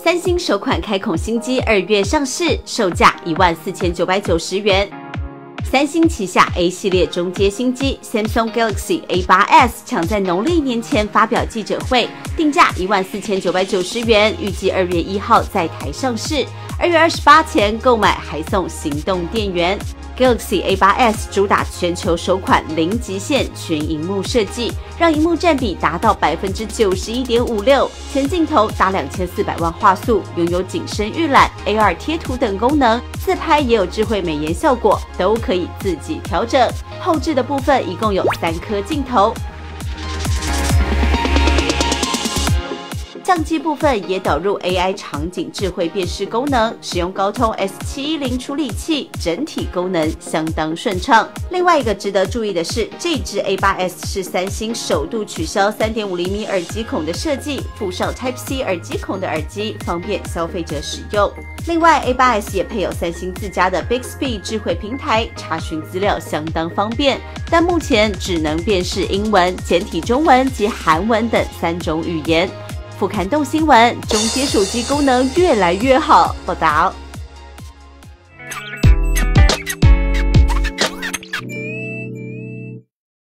三星首款开孔新机2月上市，售价14990元。三星旗下 A 系列中阶新机 Samsung Galaxy A8s 抢在农历年前发表记者会，定价14990元，预计2月1号在台上市。2月28前购买还送行动电源。Galaxy A8s 主打全球首款零极限全萤幕设计，让萤幕占比达到91.56%，前镜头达2400万画素，拥有景深预览、AR 贴图等功能，自拍也有智慧美颜效果，都可以自己调整。后置的部分一共有3颗镜头。相机部分也导入 AI 场景智慧辨识功能，使用高通 S710 处理器，整体功能相当顺畅。另外一个值得注意的是，这支 A8s 是三星首度取消 3.5 厘米耳机孔的设计，附上 Type-C 耳机孔的耳机，方便消费者使用。另外 ，A8s 也配有三星自家的 Bixby 智慧平台，查询资料相当方便，但目前只能辨识英文、简体中文及韩文等3种语言。俯瞰动新闻，中阶手机功能越来越好。报道。